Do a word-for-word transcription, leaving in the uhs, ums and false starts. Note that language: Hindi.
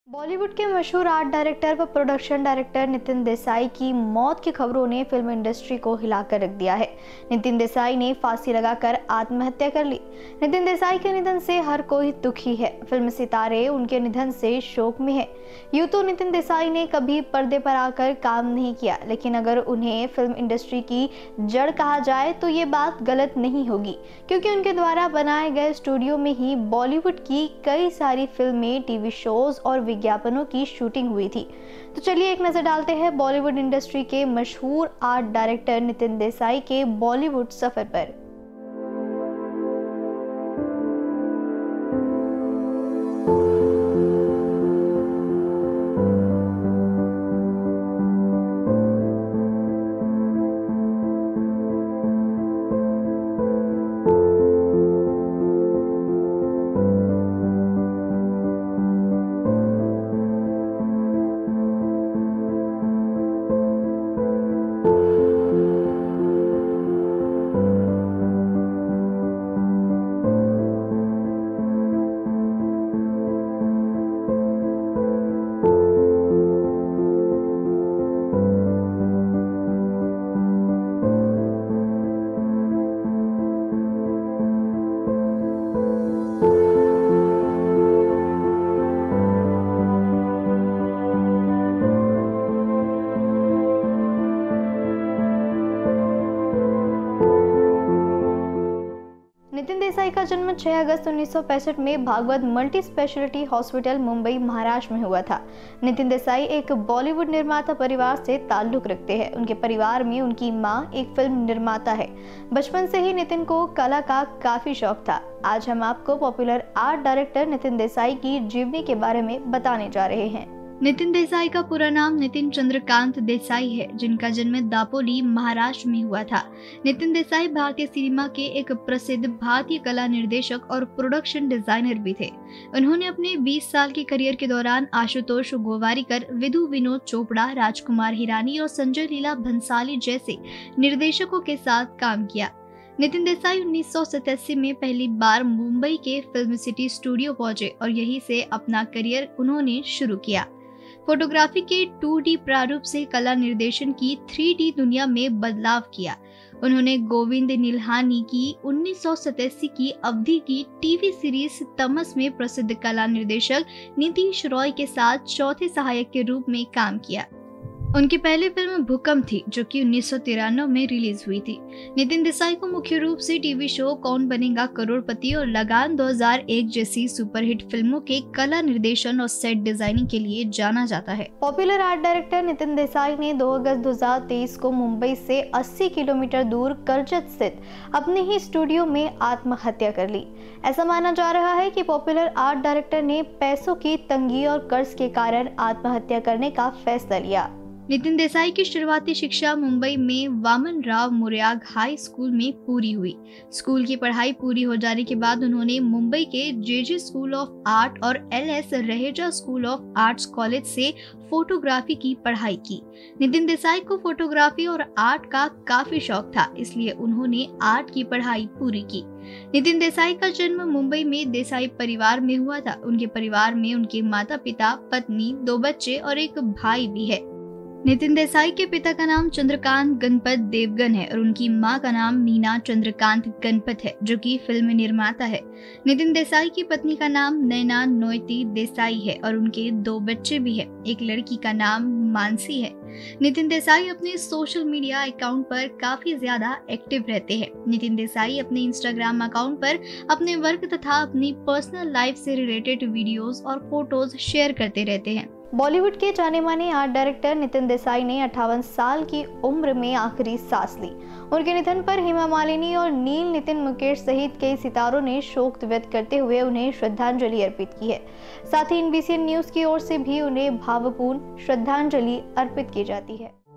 बॉलीवुड के मशहूर आर्ट डायरेक्टर व प्रोडक्शन डायरेक्टर नितिन देसाई की मौत की खबरों ने फिल्म इंडस्ट्री को हिलाकर रख दिया है। नितिन देसाई ने फांसी लगाकर आत्महत्या कर ली। नितिन देसाई के निधन से हर कोई दुखी है। फिल्म सितारे उनके निधन से शोक में है। यूं तो नितिन देसाई ने कभी पर्दे पर आकर काम नहीं किया, लेकिन अगर उन्हें फिल्म इंडस्ट्री की जड़ कहा जाए तो ये बात गलत नहीं होगी, क्योंकि उनके द्वारा बनाए गए स्टूडियो में ही बॉलीवुड की कई सारी फिल्में, टीवी शोज और विज्ञापनों की शूटिंग हुई थी। तो चलिए एक नजर डालते हैं बॉलीवुड इंडस्ट्री के मशहूर आर्ट डायरेक्टर नितिन देसाई के बॉलीवुड सफर पर। नितिन देसाई का जन्म छह अगस्त उन्नीस सौ पैंसठ में Bhagwat multi speciality hospital Mumbai Maharashtra में हुआ था। नितिन देसाई एक बॉलीवुड निर्माता परिवार से ताल्लुक रखते हैं। उनके परिवार में उनकी मां एक फिल्म निर्माता है। बचपन से ही नितिन को कला का काफी शौक था। आज हम आपको popular art director Nitin Desai की जीवनी के बारे में बताने जा रहे हैं। नितिन देसाई का पूरा नाम नितिन चंद्रकांत देसाई है, जिनका जन्म दापोली महाराष्ट्र में हुआ था। नितिन देसाई भारतीय सिनेमा के एक प्रसिद्ध भारतीय कला निर्देशक और प्रोडक्शन डिजाइनर भी थे। उन्होंने अपने बीस साल के करियर के दौरान आशुतोष गोवारिकर, विधु विनोद चोपड़ा, राजकुमार हिरानी और संजय लीला भंसाली जैसे निर्देशकों के साथ काम किया। नितिन देसाई उन्नीस सौ सतासी में पहली बार मुंबई के फिल्म सिटी स्टूडियो पहुंचे और यहीं से अपना करियर उन्होंने शुरू किया। फोटोग्राफी के टू डी प्रारूप से कला निर्देशन की थ्री डी दुनिया में बदलाव किया। उन्होंने गोविंद निहलानी की उन्नीस सौ सतासी की अवधि की टीवी सीरीज तमस में प्रसिद्ध कला निर्देशक नीतीश रॉय के साथ चौथे सहायक के रूप में काम किया। उनकी पहली फिल्म भूकंप थी, जो कि उन्नीस सौ तिरानवे में रिलीज हुई थी। नितिन देसाई को मुख्य रूप से टीवी शो कौन बनेगा करोड़पति और लगान दो हज़ार एक जैसी सुपरहिट फिल्मों के कला निर्देशन और सेट डिजाइनिंग के लिए जाना जाता है। Popular art director Nitin Desai ने दो अगस्त दो हज़ार तेईस को मुंबई से अस्सी किलोमीटर दूर कर्जत स्थित अपने ही स्टूडियो में आत्महत्या कर ली। ऐसा माना जा रहा है कि पॉपुलर आर्ट डायरेक्टर ने पैसों की तंगी और कर्ज के कारण आत्महत्या करने का फैसला लिया। नितिन देसाई की शुरुआती शिक्षा मुंबई में वामन राव मुर्याग हाई स्कूल में पूरी हुई। स्कूल की पढ़ाई पूरी हो जाने के बाद उन्होंने मुंबई के जेजे स्कूल ऑफ आर्ट और L S Raheja school of arts college से फोटोग्राफी की पढ़ाई की। नितिन देसाई को फोटोग्राफी और आर्ट का काफी शौक था, इसलिए उन्होंने आर्ट की पढ़ाई पूरी की। नितिन देसाई का जन्म मुंबई में देसाई परिवार में हुआ था। उनके परिवार में उनके माता पिता, पत्नी, दो बच्चे और एक भाई भी है। नितिन देसाई के पिता का नाम चंद्रकांत गणपत देवगन है और उनकी मां का नाम मीना चंद्रकांत गणपत है, जो कि फिल्म निर्माता है। नितिन देसाई की पत्नी का नाम नैना नोयती देसाई है और उनके दो बच्चे भी हैं। एक लड़की का नाम मानसी है। नितिन देसाई अपने सोशल मीडिया अकाउंट पर काफी ज्यादा एक्टिव रहते हैं। नितिन देसाई अपने इंस्टाग्राम अकाउंट पर अपने वर्क तथा अपनी पर्सनल लाइफ से रिलेटेड वीडियोस और फोटोज शेयर करते रहते हैं। बॉलीवुड के जाने माने आर्ट डायरेक्टर नितिन देसाई ने अट्ठावन साल की उम्र में आखिरी सांस ली। उनके निधन पर हेमा मालिनी और नील नितिन मुकेश सहित कई सितारों ने शोक व्यक्त करते हुए उन्हें श्रद्धांजलि अर्पित की है। साथ ही एनबीसी न्यूज की ओर से भी उन्हें भावपूर्ण श्रद्धांजलि अर्पित की जाती है।